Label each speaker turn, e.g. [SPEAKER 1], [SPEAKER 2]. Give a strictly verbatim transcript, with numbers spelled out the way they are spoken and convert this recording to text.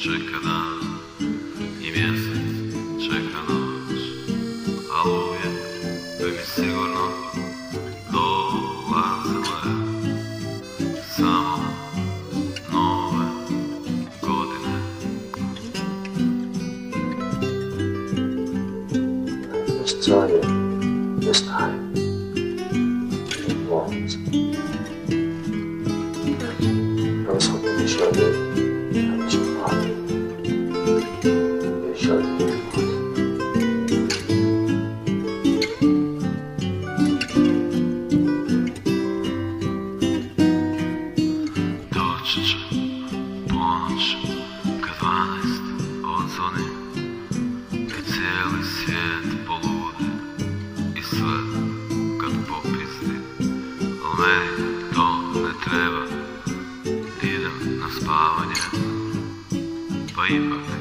[SPEAKER 1] čeka dan i mjesec čeka noć, al uvijek bi mi sigurno dolazile samo nove godine.
[SPEAKER 2] Stvari ne stane i bolnice. Rozhodne mišljenje da će pati. Mišljenje ne pati.
[SPEAKER 1] Doći će ponoć kad dvanaest odzvoni i cijeli svijet poludi i sve kad popizdi, al meni to ne treba, idem na spavanje, pa ipak